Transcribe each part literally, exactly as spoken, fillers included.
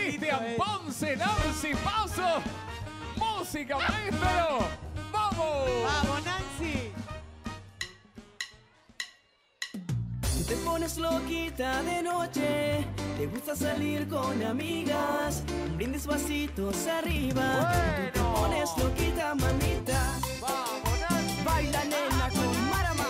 Cristian Ponce, Nancy Paso. Música, maestro. ¡Vamos! ¡Vamos, Nancy! Tú te pones loquita de noche, te gusta salir con amigas, brindes vasitos arriba. Bueno. Tú te pones loquita, mamita. ¡Vamos, Nancy! Baila, nena, con Marama.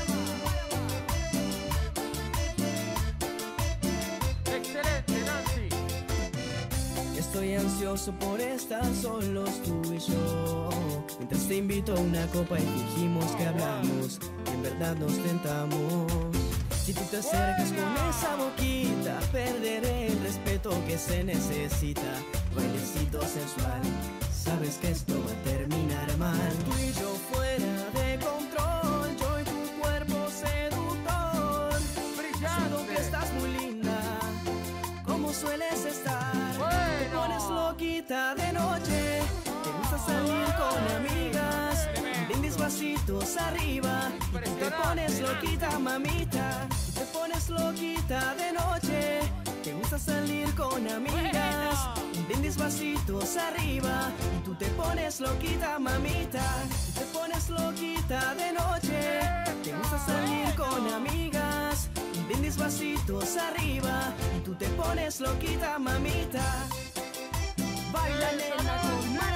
¡Excelente, Nancy! Estoy ansioso por estar solos tú y yo, mientras te invito a una copa y fingimos que hablamos, y en verdad nos tentamos. Si tú te acercas con esa boquita, perderé el respeto que se necesita. Bailecito sensual, sabes que esto va a terminar mal. Tú y yo fuera de control, yo y tu cuerpo seductor. Siento que estás muy linda, como sueles estar. Te pones loquita de noche, te gusta salir con amigas, brindis vasitos arriba. Y tú te pones loquita, mamita. Tú te pones loquita de noche, te gusta salir con amigas, brindis vasitos arriba. Y tú te pones loquita, mamita. Tú te pones loquita de noche, te gusta salir con amigas, brindis vasitos arriba. Y tú te pones loquita, mamita. Baila, nena, con